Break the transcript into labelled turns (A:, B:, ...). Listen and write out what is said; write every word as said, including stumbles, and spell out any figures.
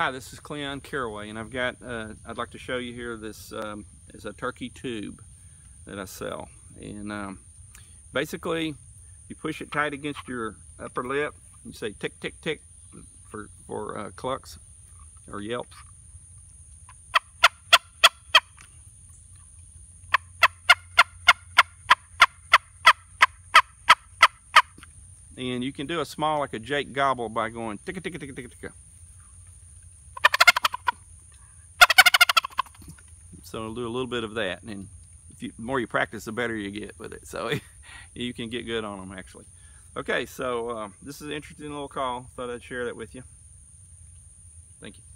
A: Hi, this is Cleon Carraway, and I've got, uh, I'd like to show you here, this um, is a turkey tube that I sell. And um, basically, you push it tight against your upper lip, you say tick, tick, tick for, for uh, clucks or yelps. And you can do a small, like a Jake gobble, by going ticka, ticka, ticka, ticka, ticka. So I'll do a little bit of that, and if you, the more you practice, the better you get with it. So you can get good on them, actually. Okay, so uh, this is an interesting little call. Thought I'd share that with you. Thank you.